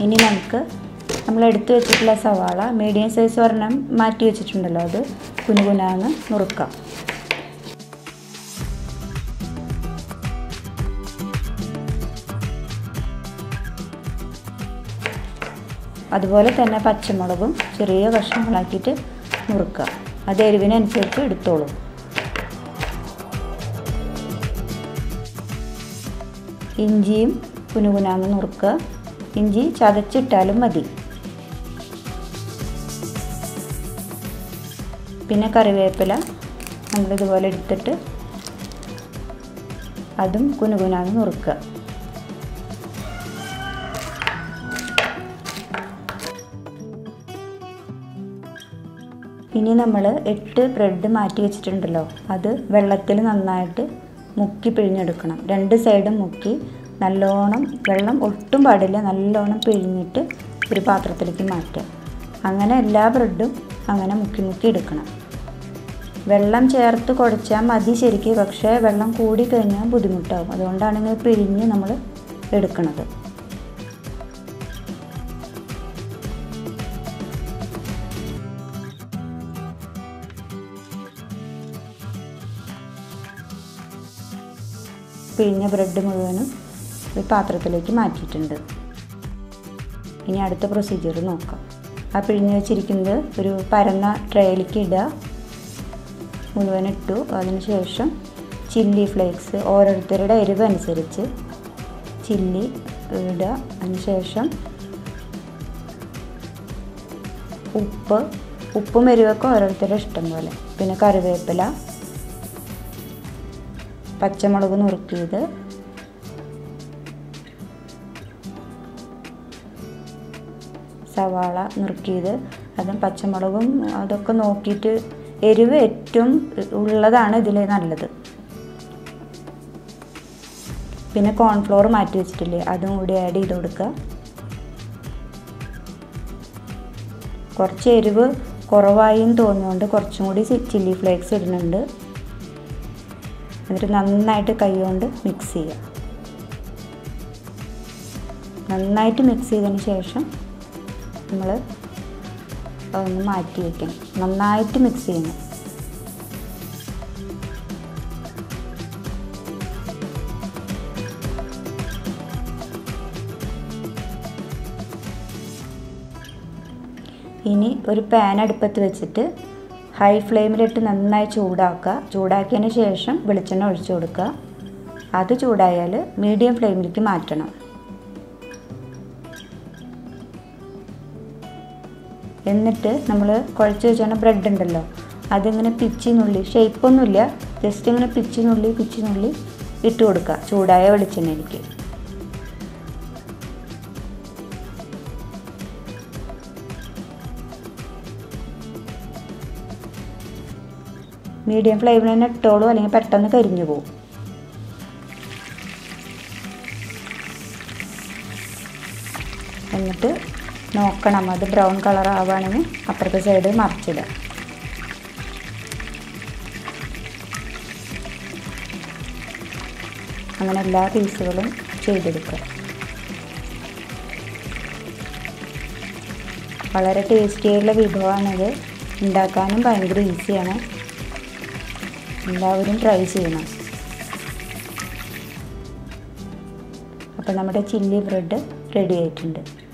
ഇനി നമുക്ക് നമ്മൾ എടുത്തു വെച്ചിട്ടുള്ള സവാള മീഡിയം സൈസ് ഒരെണ്ണം മാറ്റി വെച്ചിട്ടുണ്ടല്ലോ, അത് കുനുകുനാന്ന് നുറുക്കാം. അതുപോലെ തന്നെ പച്ചമുളകും ചെറിയ കഷ്ണങ്ങളാക്കിയിട്ട് നുറുക്കുക. അത് എരിവിനനുസരിച്ച് എടുത്തോളൂ. ഇഞ്ചിയും കുനുകുനാന്ന് നുറുക്കുക. ഇഞ്ചി ചതച്ചിട്ടാലും മതി. പിന്നെ കറിവേപ്പില നമ്മളിതുപോലെ എടുത്തിട്ട് അതും കുനുകുനാന്ന് നുറുക്കുക. ഇനി നമ്മൾ 8 ബ്രെഡ് മാറ്റി വെച്ചിട്ടുണ്ടല്ലോ, അത് വെള്ളത്തിൽ നന്നായിട്ട് മുക്കി പിഴിഞ്ഞെടുക്കണം. 2 സൈഡും മുക്കി നല്ലോണം, വെള്ളം ഒട്ടും പാടില്ല, നല്ലോണം പിഴിഞ്ഞിട്ട് ഒരു പാത്രത്തിലേക്ക് മാറ്റുക. അങ്ങനെ എല്ലാ ബ്രെഡും അങ്ങനെ മുക്കി മുക്കി എടുക്കണം. വെള്ളം ചേർത്ത് കുഴച്ചാൽ മതി ശരിക്കും, പക്ഷേ വെള്ളം കൂടി കഴിഞ്ഞാൽ ബുദ്ധിമുട്ടാകും. അതുകൊണ്ടാണ് ഇങ്ങനെ പിഴിഞ്ഞ് നമ്മൾ എടുക്കുന്നത്. പിഴിഞ്ഞ ബ്രെഡ് മുഴുവനും ഒരു പാത്രത്തിലേക്ക് മാറ്റിയിട്ടുണ്ട്. ഇനി അടുത്ത പ്രൊസീജിയർ നോക്കാം. ആ പിഴിഞ്ഞ് വെച്ചിരിക്കുന്നത് ഒരു പരന്ന ട്രേയിലേക്ക് ഇടുക. മുഴുവൻ ഇട്ടു. അതിനുശേഷം ചില്ലി ഫ്ലേക്സ് ഓരോരുത്തരുടെ എരിവ് അനുസരിച്ച് ചില്ലി ഇടുക. അതിനുശേഷം ഉപ്പും എരിവൊക്കെ ഓരോരുത്തരുടെ ഇഷ്ടം പോലെ. പിന്നെ കറിവേപ്പില, പച്ചമുളക് നുറുക്കിയത്, സവാള നുറുക്കിയത്, അതും പച്ചമുളകും അതൊക്കെ നോക്കിയിട്ട് എരിവ് ഏറ്റവും ഉള്ളതാണ് ഇതിൽ നല്ലത്. പിന്നെ കോൺഫ്ലോർ മാറ്റി വെച്ചിട്ടില്ലേ, അതും കൂടി ആഡ് ചെയ്ത് കൊടുക്കുക. കുറച്ച് എരിവ് കുറവായി തോന്നുന്നുണ്ട് കുറച്ചും കൂടി ചില്ലി ഫ്ലേക്സ് ഇടുന്നുണ്ട്. എന്നിട്ട് നന്നായിട്ട് കൈ കൊണ്ട് മിക്സ് ചെയ്യുക. നന്നായിട്ട് മിക്സ് ചെയ്തതിന് ശേഷം നമ്മൾ അതൊന്ന് മാറ്റി വയ്ക്കണം. നന്നായിട്ട് മിക്സ് ചെയ്യണം. ഇനി ഒരു പാൻ അടുപ്പത്ത് വെച്ചിട്ട് ഹൈ ഫ്ലെയിമിലിട്ട് നന്നായി ചൂടാക്കുക. ചൂടാക്കിയതിന് ശേഷം വെളിച്ചെണ്ണ ഒഴിച്ചു കൊടുക്കുക. അത് ചൂടായാൽ മീഡിയം ഫ്ലെയിമിലേക്ക് മാറ്റണം. എന്നിട്ട് നമ്മൾ കുഴച്ച് വെച്ചാൽ ബ്രെഡ് ഉണ്ടല്ലോ, അതിങ്ങനെ പിച്ചിനുള്ളി, ഷേപ്പൊന്നുമില്ല, ജസ്റ്റ് ഇങ്ങനെ പിച്ചിനുള്ളി ഇട്ട് കൊടുക്കുക ചൂടായ വെളിച്ചെണ്ണയിലേക്ക്. മീഡിയം ഫ്ലെയിമിൽ തന്നെ ഇട്ടോളൂ, അല്ലെങ്കിൽ പെട്ടെന്ന് കരിഞ്ഞു പോകും. എന്നിട്ട് നോക്കണം, അത് ബ്രൗൺ കളർ ആവുകയാണെങ്കിൽ അപ്പുറത്തെ സൈഡ് മറിച്ചിടുക. അങ്ങനെ എല്ലാ പീസുകളും ചെയ്തെടുക്കുക. വളരെ ടേസ്റ്റിയായിട്ടുള്ള വിഭവമാണിത്. ഉണ്ടാക്കാനും ഭയങ്കര ഈസിയാണ്. എല്ലാവരും ട്രൈ ചെയ്യണം. അപ്പോൾ നമ്മുടെ ചില്ലി ബ്രെഡ് റെഡി ആയിട്ടുണ്ട്.